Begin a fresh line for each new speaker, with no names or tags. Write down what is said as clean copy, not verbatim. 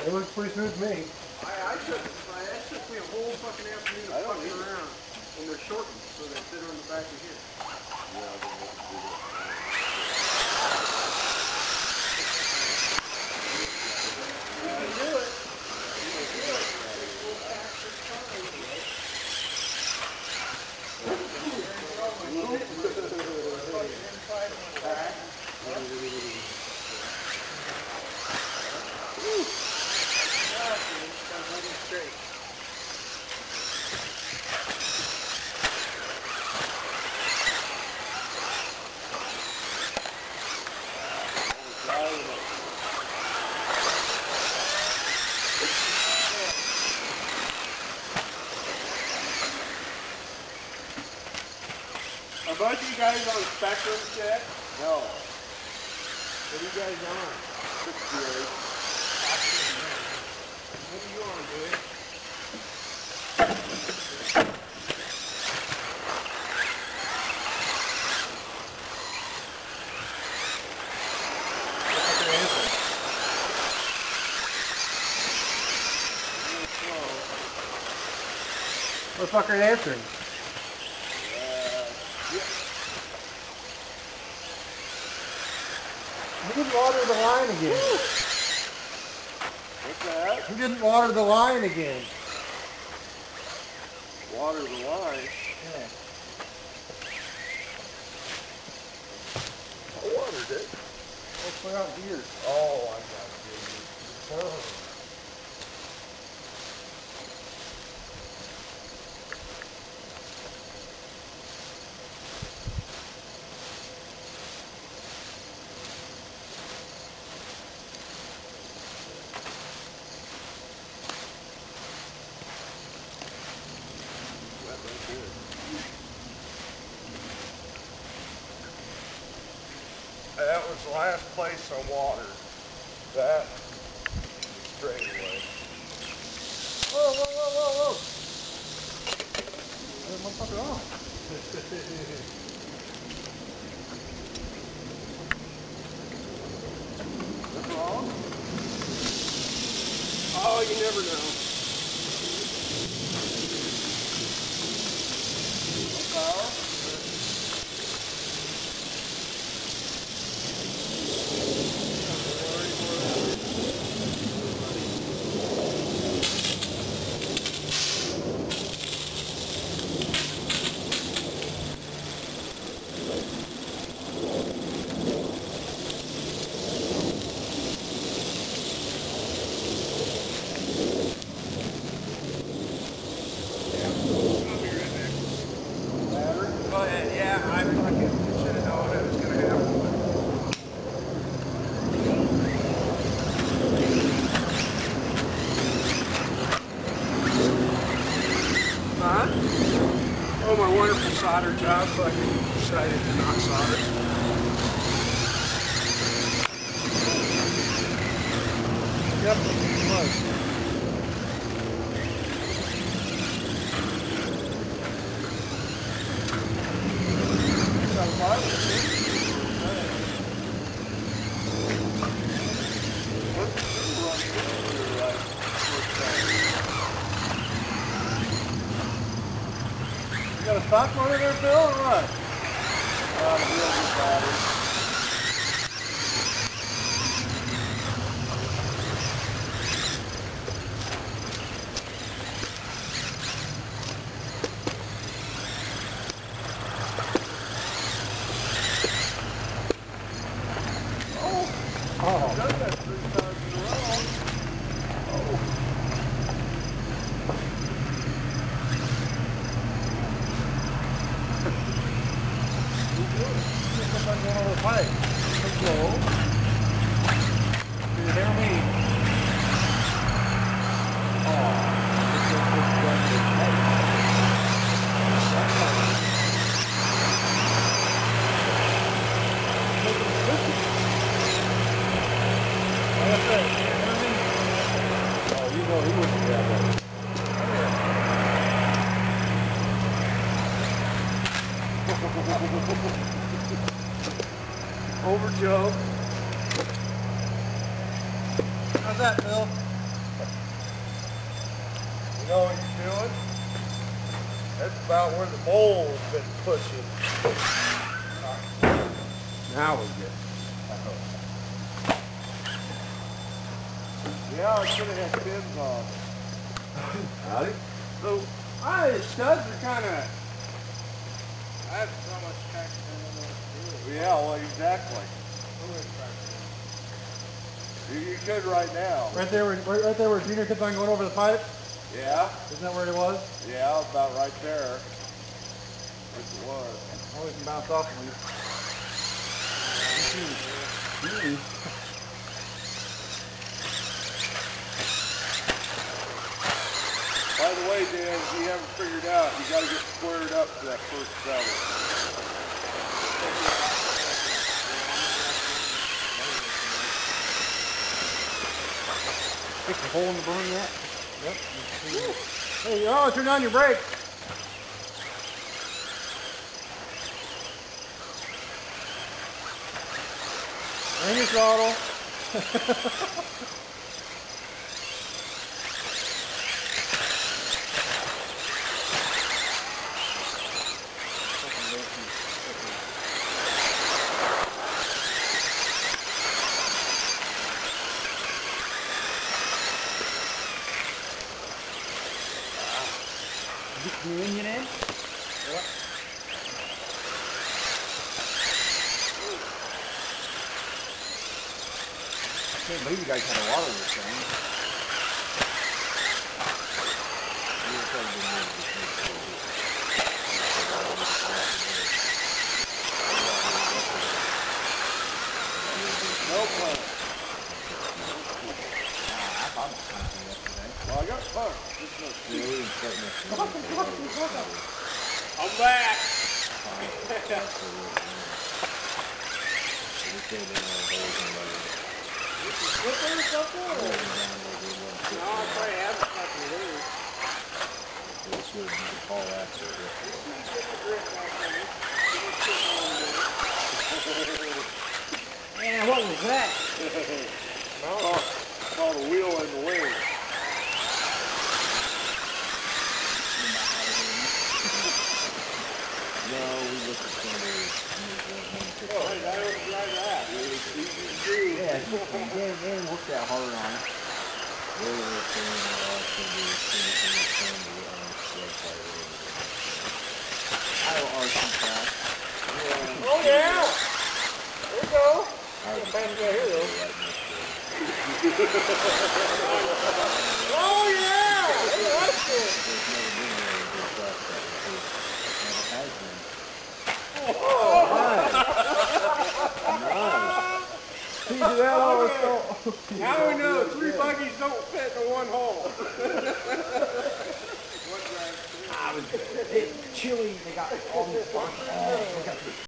It looks pretty smooth to me.
That took me a whole fucking afternoon to fuck around. And they're shortened, so they fit on the back of here. Yeah, I don't know what to do that. You can do it. You can do it. We'll pack this car anyway. Inside of the back. Straight. Are both of you guys on spectrum yet? No. What are you guys on? 68. What are you on, dude?
What the fuck are you answering?
Yeah.
Who didn't water the line again?
What's that?
Who didn't water the line again?
Water the line?
Yeah.
I watered it.
Let's put out here.
Oh, I got it. That was the last place I watered. That straight away.
Whoa, whoa, whoa, whoa, whoa! That motherfucker on.
What's wrong? Oh, you never know. Power? Oh, my wonderful solder job, so I decided to not solder.
Yep, it was. You got a stock motor there, Phil, or what?
The wheels are battered.
Oh.
I've done that 3 times in a row. Oh.
Pipe. Control. Do you hear me? Oh, you know he wouldn't grab that.
Over, Joe.
How's that, Phil? You know what you're doing? That's about where the mole's been pushing.
Now we're good.
Yeah, I should have had pins on.
Howdy. So, the studs are kind of... I have so much traction, I don't know what to do.
Yeah, well, exactly. You could right now.
Right there where Junior kept on going over the pipe?
Yeah.
Isn't that where it was?
Yeah, about right there. Yes, it was.
Oh, we can bounce off of you.
By the way, Dan, if you haven't figured out, you got to get squared up to that first seller.
Fix the hole in the burn yet? Yep. Hey, oh, turn on your brake. And your throttle.
Get your engine in?
Yep.
I can't believe you guys had a lot of this thing.
No fun. Well, I got fun.
I'm back!
Slippery or something?
No, I probably haven't fucking lose. Man, what was that?
Called a wheel in the wing.
No, we looked at somebody.
Oh, hey, I don't drive that.
Yeah, they didn't work that hard on it.
Oh, yeah. There you go. I'll pass it right here, though. Oh, yeah. Hey, that's it.
Oh, nice. See, that always so.
Now we know 3 buggies don't fit in one hole. It's chilly. They got all these